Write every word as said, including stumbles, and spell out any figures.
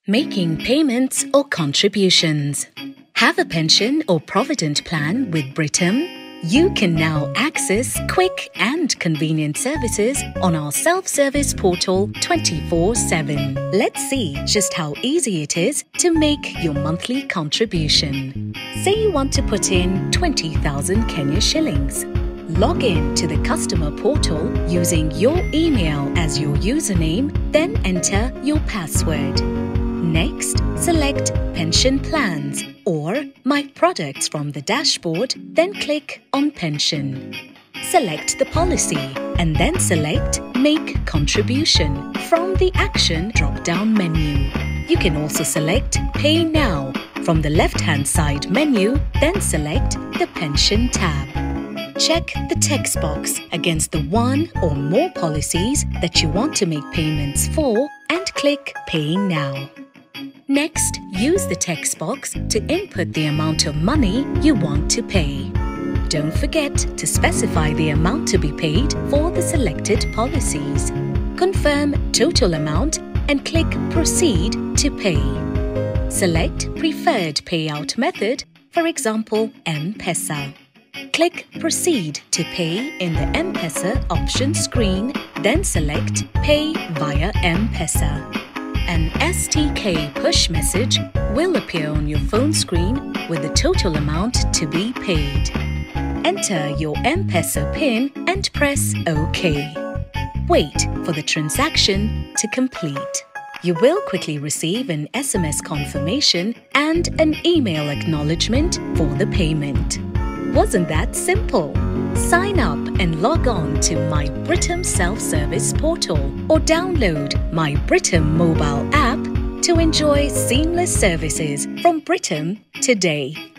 Making payments or contributions. Have a pension or provident plan with Britam? You can now access quick and convenient services on our self-service portal twenty-four seven. Let's see just how easy it is to make your monthly contribution. Say you want to put in twenty thousand Kenya shillings. Log in to the customer portal using your email as your username, then enter your password. Next, select Pension Plans or My Products from the dashboard, then click on Pension. Select the policy and then select Make Contribution from the Action drop-down menu. You can also select Pay Now from the left-hand side menu, then select the Pension tab. Check the text box against the one or more policies that you want to make payments for and click Pay Now. Next, use the text box to input the amount of money you want to pay. Don't forget to specify the amount to be paid for the selected policies. Confirm total amount and click Proceed to pay. Select Preferred Payout Method, for example, M-Pesa. Click Proceed to Pay in the M-Pesa option screen, then select Pay via M-Pesa. An S T K push message will appear on your phone screen with the total amount to be paid. Enter your M-Pesa PIN and press OK. Wait for the transaction to complete. You will quickly receive an S M S confirmation and an email acknowledgement for the payment. Wasn't that simple? Sign up and log on to My Britam self-service portal or download My Britam mobile app to enjoy seamless services from Britam today.